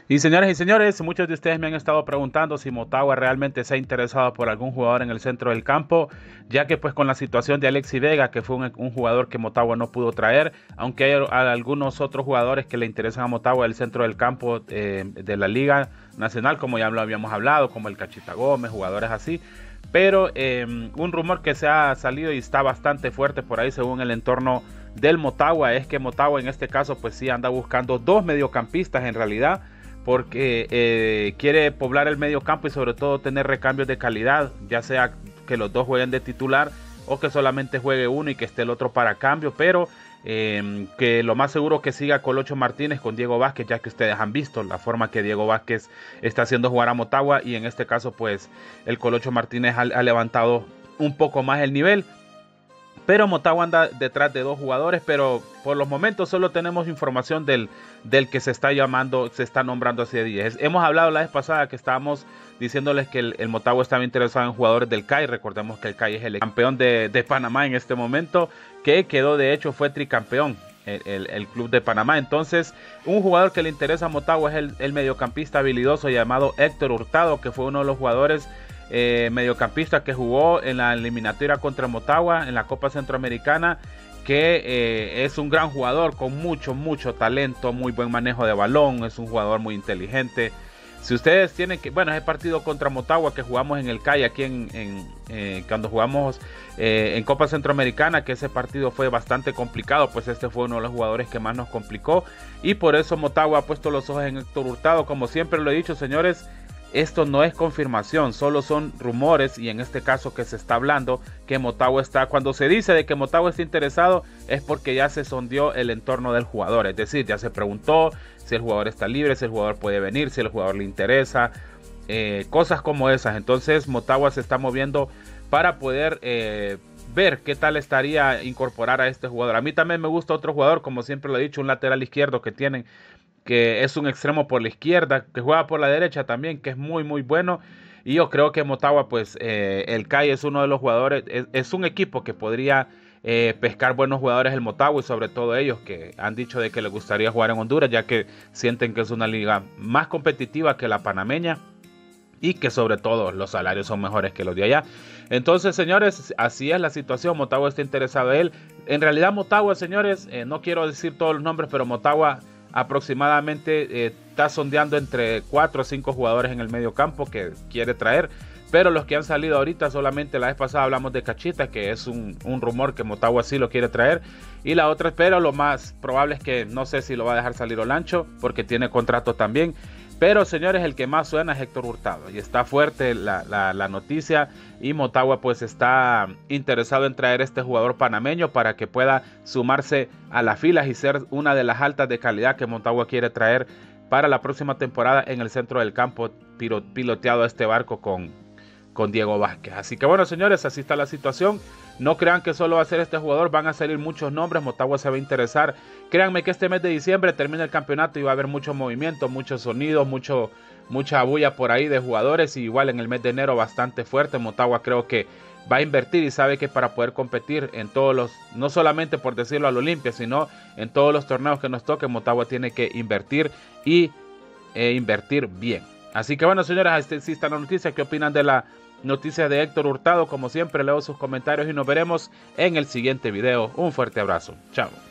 Y señores, muchos de ustedes me han estado preguntando si Motagua realmente se ha interesado por algún jugador en el centro del campo, ya que pues con la situación de Alexis Vega, que fue un jugador que Motagua no pudo traer, aunque hay algunos otros jugadores que le interesan a Motagua del centro del campo de la Liga Nacional, como ya lo habíamos hablado, como el Cachita Gómez, jugadores así. Pero un rumor que se ha salido y está bastante fuerte por ahí según el entorno del Motagua es que Motagua en este caso pues sí anda buscando dos mediocampistas en realidad, porque quiere poblar el medio campo y sobre todo tener recambios de calidad, ya sea que los dos jueguen de titular o que solamente juegue uno y que esté el otro para cambio, pero que lo más seguro que siga Colocho Martínez con Diego Vázquez, ya que ustedes han visto la forma que Diego Vázquez está haciendo jugar a Motagua, y en este caso pues el Colocho Martínez ha levantado un poco más el nivel. Pero Motagua anda detrás de dos jugadores, pero por los momentos solo tenemos información del que se está nombrando hace días. Hemos hablado la vez pasada que estábamos diciéndoles que el Motagua estaba interesado en jugadores del CAI. Recordemos que el CAI es el campeón de Panamá en este momento, que quedó, de hecho, fue tricampeón el club de Panamá. Entonces, un jugador que le interesa a Motagua es el mediocampista habilidoso llamado Héctor Hurtado, que fue uno de los jugadores mediocampista que jugó en la eliminatoria contra Motagua en la Copa Centroamericana, que es un gran jugador con mucho talento, muy buen manejo de balón, es un jugador muy inteligente. Si ustedes tienen que, bueno, ese partido contra Motagua que jugamos en el CAI aquí cuando jugamos en Copa Centroamericana, que ese partido fue bastante complicado, pues este fue uno de los jugadores que más nos complicó, y por eso Motagua ha puesto los ojos en Héctor Hurtado. Como siempre lo he dicho, señores, esto no es confirmación, solo son rumores, y en este caso que se está hablando que Motagua está, cuando se dice de que Motagua está interesado es porque ya se sondeó el entorno del jugador, es decir, ya se preguntó si el jugador está libre, si el jugador puede venir, si el jugador le interesa, cosas como esas. Entonces Motagua se está moviendo para poder ver qué tal estaría incorporar a este jugador. A mí también me gusta otro jugador, como siempre lo he dicho, un lateral izquierdo que tienen, que es un extremo por la izquierda, que juega por la derecha también, que es muy bueno. Y yo creo que Motagua, pues el CAI es uno de los jugadores, es un equipo que podría pescar buenos jugadores el Motagua, y sobre todo ellos que han dicho de que les gustaría jugar en Honduras, ya que sienten que es una liga más competitiva que la panameña, y que sobre todo los salarios son mejores que los de allá. Entonces, señores, así es la situación. Motagua está interesado en él. En realidad Motagua, señores, no quiero decir todos los nombres, pero Motagua aproximadamente está sondeando entre 4 o 5 jugadores en el medio campo que quiere traer, pero los que han salido ahorita, solamente la vez pasada hablamos de Cachita, que es un rumor que Motagua sí lo quiere traer, y la otra, pero lo más probable es que no sé si lo va a dejar salir Olancho porque tiene contrato también. Pero, señores, el que más suena es Héctor Hurtado, y está fuerte la noticia, y Motagua pues está interesado en traer este jugador panameño para que pueda sumarse a las filas y ser una de las altas de calidad que Motagua quiere traer para la próxima temporada en el centro del campo, piloteado a este barco con Diego Vázquez. Así que bueno, señores, así está la situación. No crean que solo va a ser este jugador, van a salir muchos nombres, Motagua se va a interesar. Créanme que este mes de diciembre termina el campeonato y va a haber mucho movimiento, muchos sonidos, mucha bulla por ahí de jugadores, y igual en el mes de enero bastante fuerte. Motagua creo que va a invertir y sabe que para poder competir en todos los, no solamente por decirlo al Olimpia, sino en todos los torneos que nos toquen, Motagua tiene que invertir y invertir bien. Así que bueno, señores, así está la noticia. ¿Qué opinan de la noticia de Héctor Hurtado? Como siempre, leo sus comentarios y nos veremos en el siguiente video. Un fuerte abrazo. Chao.